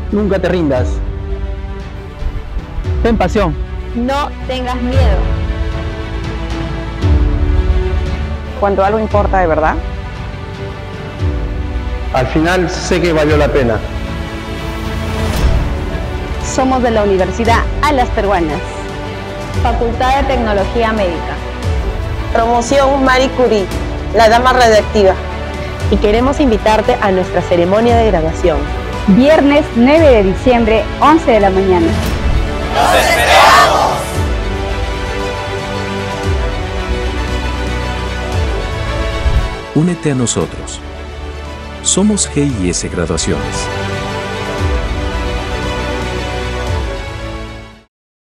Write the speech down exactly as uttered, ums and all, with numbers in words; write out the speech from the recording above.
Nunca te rindas. Ten pasión. No tengas miedo. Cuando algo importa de verdad, Al final sé que valió la pena. Somos de la Universidad Alas Peruanas. Facultad de Tecnología Médica. Promoción Marie Curie, la dama radiactiva. Y queremos invitarte a nuestra ceremonia de graduación. Viernes nueve de diciembre, once de la mañana. ¡Los esperamos! Únete a nosotros. Somos G I S Graduaciones.